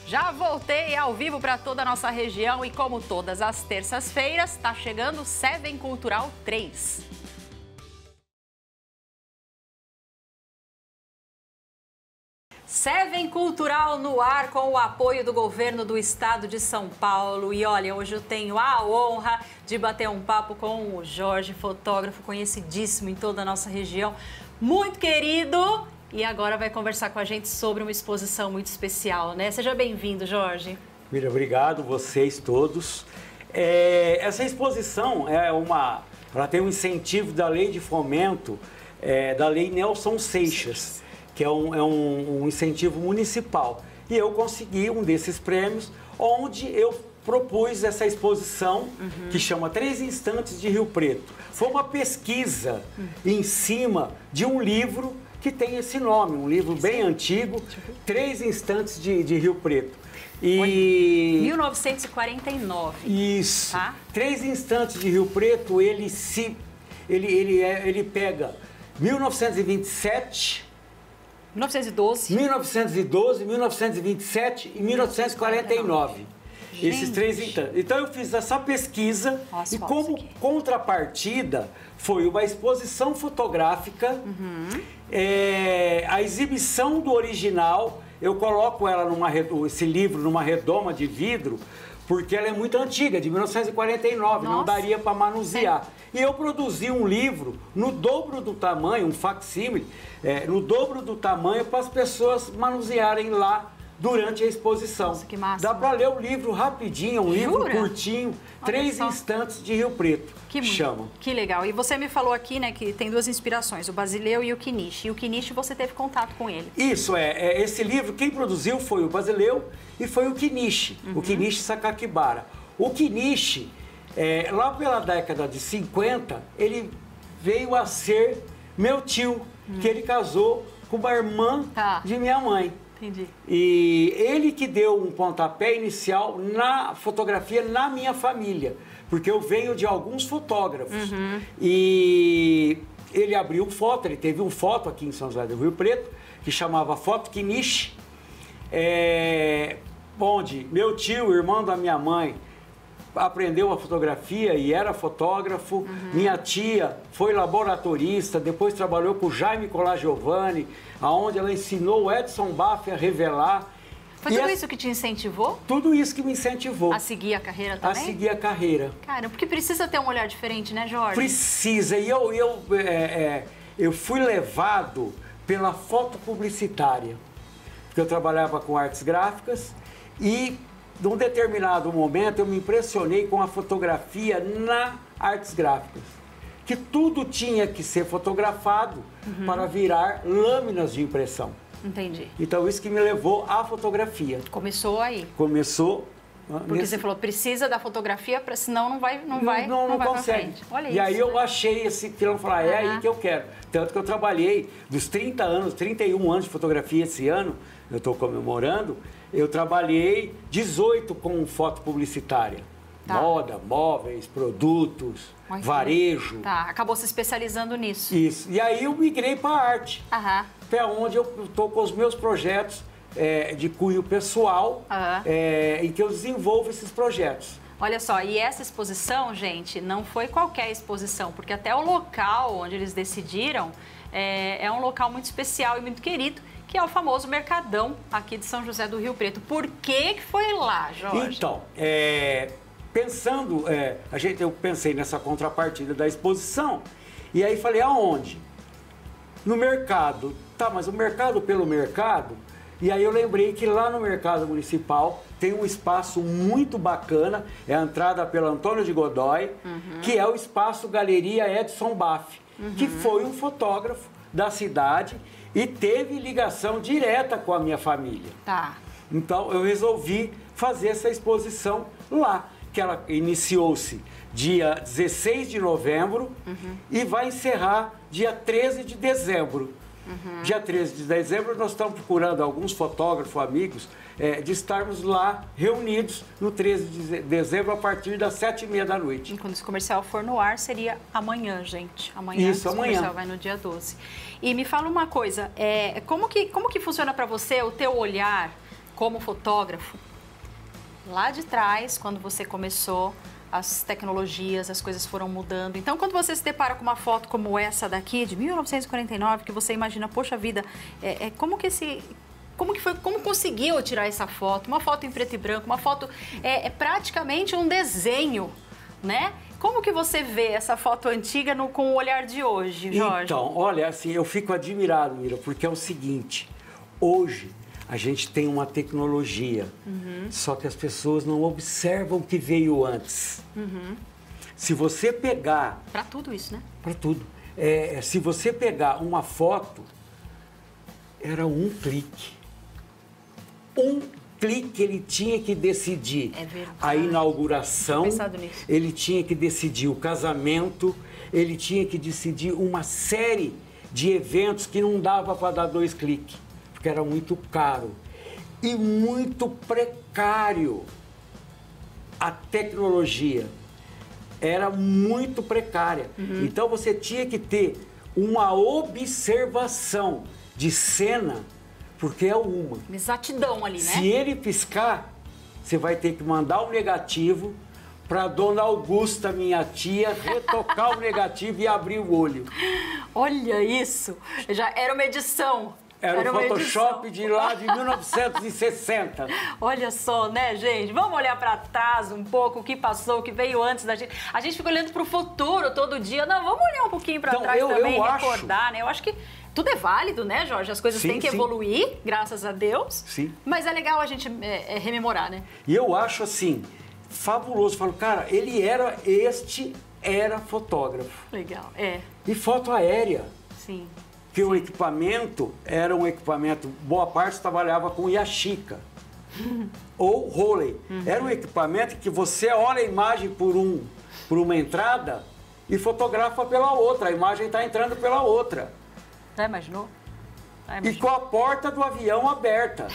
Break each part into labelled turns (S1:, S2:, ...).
S1: Já voltei ao vivo para toda a nossa região e como todas as terças-feiras, está chegando o Seven Cultural 3. Seven Cultural no ar com o apoio do governo do estado de São Paulo. E olha, hoje eu tenho a honra de bater um papo com o Jorge, fotógrafo conhecidíssimo em toda a nossa região, muito querido. E agora vai conversar com a gente sobre uma exposição muito especial, né? Seja bem-vindo, Jorge.
S2: Mira, obrigado vocês todos. Essa exposição ela tem um incentivo da Lei de Fomento, da Lei Nelson Seixas, que é um incentivo municipal. E eu consegui um desses prêmios, onde eu propus essa exposição, que chama 3 Instantes de Rio Preto. Foi uma pesquisa em cima de um livro que tem esse nome, um livro bem antigo, 3 Instantes de Rio Preto.
S1: E 1949.
S2: Isso.
S1: Tá?
S2: 3 Instantes de Rio Preto, ele pega 1927,
S1: 1912,
S2: 1927 e 1949. Esses 3 instantes. Então eu fiz essa pesquisa e como contrapartida foi uma exposição fotográfica, a exibição do original. Eu coloco esse livro numa redoma de vidro, porque ela é muito antiga, de 1949, não daria para manusear. E eu produzi um livro no dobro do tamanho, um facsímile, no dobro do tamanho, para as pessoas manusearem lá durante a exposição.
S1: Nossa, que massa.
S2: Dá para ler o livro rapidinho, um livro curtinho, 3 Instantes de Rio Preto, chama.
S1: Que legal. E você me falou aqui, né, que tem 2 inspirações, o Basileu e o Quiniche. E o Quiniche você teve contato com ele.
S2: Isso, esse livro, quem produziu foi o Basileu e foi o Quiniche, o Quiniche Sakakibara. O Quiniche, lá pela década de 50, ele veio a ser meu tio, que ele casou com uma irmã de minha mãe.
S1: Entendi.
S2: E ele que deu um pontapé inicial na fotografia na minha família, porque eu venho de alguns fotógrafos. E ele abriu foto, ele teve um foto aqui em São José do Rio Preto, que chamava Foto Quiniche, onde meu tio, irmão da minha mãe, aprendeu a fotografia e era fotógrafo. Minha tia foi laboratorista, depois trabalhou com o Jaime Colagiovanni, aonde ela ensinou o Edson Baff a revelar.
S1: Foi tudo isso que te incentivou?
S2: Tudo isso que me incentivou.
S1: A seguir a carreira também?
S2: A seguir a carreira.
S1: Cara, porque precisa ter um olhar diferente, né, Jorge?
S2: Precisa. E eu fui levado pela foto publicitária, porque eu trabalhava com artes gráficas e num determinado momento eu me impressionei com a fotografia na artes gráficas, que tudo tinha que ser fotografado para virar lâminas de impressão.
S1: Entendi.
S2: Então isso que me levou à fotografia.
S1: Começou aí.
S2: Começou.
S1: Porque você falou, precisa da fotografia, senão não vai
S2: consegue.
S1: frente. Olha isso.
S2: Aí eu achei esse filão e falei, aí que eu quero. Tanto que eu trabalhei dos 30 anos, 31 anos de fotografia esse ano, eu estou comemorando, eu trabalhei 18 com foto publicitária. Moda, móveis, produtos, varejo.
S1: Acabou se especializando nisso.
S2: Isso. E aí eu migrei para a arte. Que é onde eu estou com os meus projetos de cunho pessoal, em que eu desenvolvo esses projetos.
S1: Olha só, e essa exposição, gente, não foi qualquer exposição, porque até o local onde eles decidiram é um local muito especial e muito querido, que é o famoso Mercadão aqui de São José do Rio Preto. Por que foi lá, Jorge?
S2: Então, eu pensei nessa contrapartida da exposição e aí falei, aonde? No mercado. Tá, mas o mercado pelo mercado? E aí eu lembrei que lá no Mercado Municipal tem um espaço muito bacana, é a entrada pelo Antônio de Godoy, que é o espaço Galeria Edson Baff, que foi um fotógrafo da cidade e teve ligação direta com a minha família. Então eu resolvi fazer essa exposição lá, que ela iniciou-se dia 16 de novembro e vai encerrar dia 13 de dezembro. Dia 13 de dezembro nós estamos procurando alguns fotógrafos, amigos, de estarmos lá reunidos no 13 de dezembro a partir das 7h30 da noite.
S1: E quando esse comercial for no ar, seria amanhã, gente.
S2: Isso,
S1: esse comercial vai no dia 12. E me fala uma coisa, como que funciona para você o teu olhar como fotógrafo, lá de trás, quando você começou, as tecnologias, as coisas foram mudando. Então, quando você se depara com uma foto como essa daqui, de 1949, que você imagina, poxa vida, como conseguiu tirar essa foto? Uma foto em preto e branco, uma foto praticamente um desenho, né? Como que você vê essa foto antiga com o olhar de hoje, Jorge?
S2: Então, olha, assim, eu fico admirado, Mira, porque é o seguinte, hoje a gente tem uma tecnologia, só que as pessoas não observam o que veio antes. Se você pegar...
S1: Para tudo isso, né?
S2: Para tudo. Se você pegar uma foto, era um clique. Um clique ele tinha que decidir a inauguração, ele tinha que decidir o casamento, ele tinha que decidir uma série de eventos que não dava para dar 2 cliques. Porque era muito caro e muito precário. A tecnologia era muito precária. Então você tinha que ter uma observação de cena, porque é uma.
S1: Exatidão ali, né?
S2: Se ele piscar, você vai ter que mandar o negativo para Dona Augusta, minha tia, retocar o negativo e abrir o olho.
S1: Olha isso! Já era uma edição.
S2: Era o Photoshop de lá de 1960.
S1: Olha só, né, gente? Vamos olhar para trás um pouco, o que passou, o que veio antes da gente. A gente fica olhando para o futuro todo dia. Não, vamos olhar um pouquinho para trás também, recordar, né? Eu acho que tudo é válido, né, Jorge? As coisas têm que evoluir, graças a Deus.
S2: Sim.
S1: Mas é legal a gente rememorar, né?
S2: E eu acho, assim, fabuloso. Falo, cara, era fotógrafo.
S1: Legal,
S2: E foto aérea.
S1: Sim.
S2: Que o equipamento era um equipamento, boa parte trabalhava com Yashica ou Rolei. Era um equipamento que você olha a imagem por uma entrada e fotografa pela outra. A imagem está entrando pela outra.
S1: Já imaginou?
S2: E com a porta do avião aberta.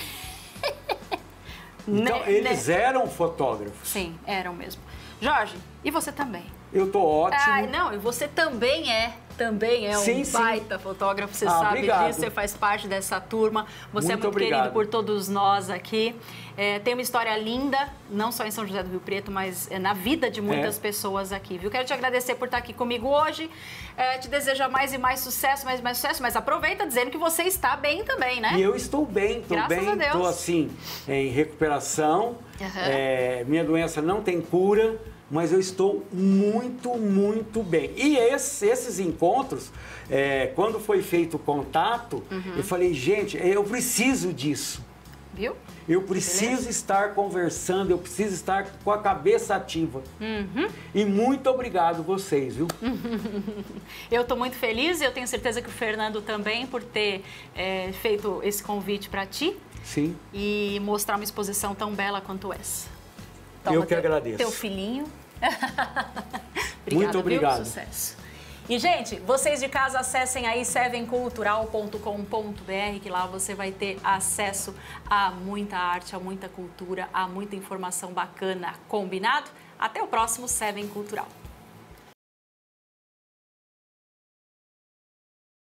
S2: Então, eles eram fotógrafos.
S1: Sim, eram mesmo. Jorge, e você também?
S2: Eu tô ótimo.
S1: Ai, não, e você também é um baita fotógrafo, você sabe
S2: obrigado.
S1: disso, você faz parte dessa turma, você
S2: Muito
S1: é muito
S2: obrigado.
S1: querido por todos nós aqui. Tem uma história linda, não só em São José do Rio Preto, mas na vida de muitas pessoas aqui, viu? Quero te agradecer por estar aqui comigo hoje, te desejar mais e mais sucesso, mas aproveita dizendo que você está bem também, né?
S2: E eu estou bem, estou assim, em recuperação, minha doença não tem cura, mas eu estou muito, muito bem. E esses encontros, quando foi feito o contato, eu falei, gente, eu preciso disso.
S1: Viu?
S2: Eu preciso estar conversando, eu preciso estar com a cabeça ativa. E muito obrigado vocês, viu?
S1: Eu estou muito feliz e eu tenho certeza que o Fernando também, por ter feito esse convite para ti.
S2: Sim.
S1: E mostrar uma exposição tão bela quanto essa. Toma,
S2: eu que agradeço.
S1: Teu filhinho. Obrigada,
S2: muito obrigado.
S1: Viu? Sucesso. E, gente, vocês de casa, acessem aí sevencultural.com.br, que lá você vai ter acesso a muita arte, a muita cultura, a muita informação bacana. Combinado? Até o próximo Seven Cultural.